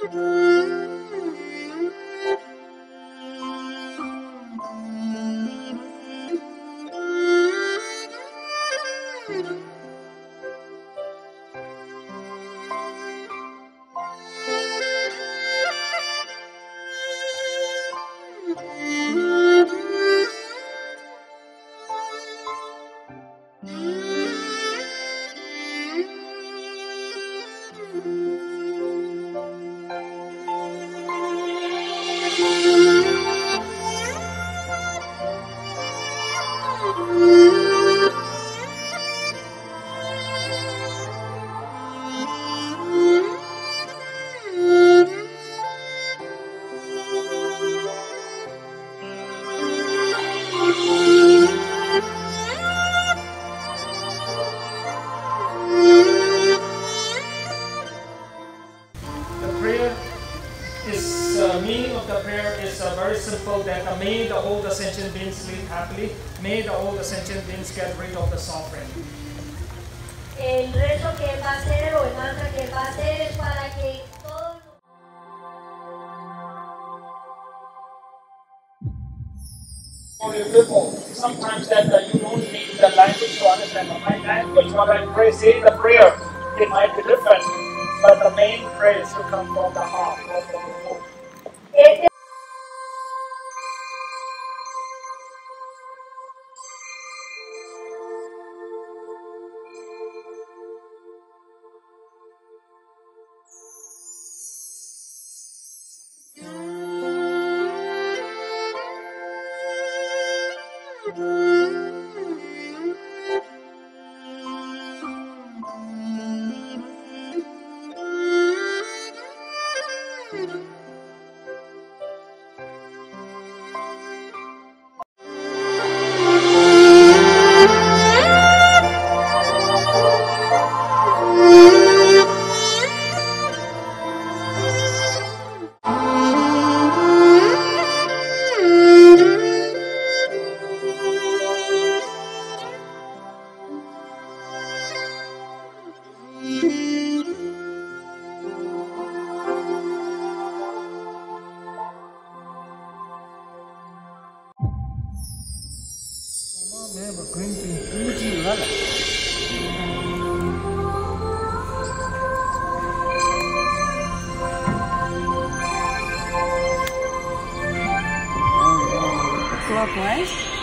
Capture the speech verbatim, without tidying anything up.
Very simple, that uh, may the all the sentient beings live happily, may the all the sentient beings get rid of the suffering. El rezo que él va a hacer o el mantra que él va a hacer es para que todos. Sometimes that uh, you don't need the language to understand. My language, what I pray, say the prayer, it might be different, but the main prayer should come from the heart, not from the mouth. Este Clockwise.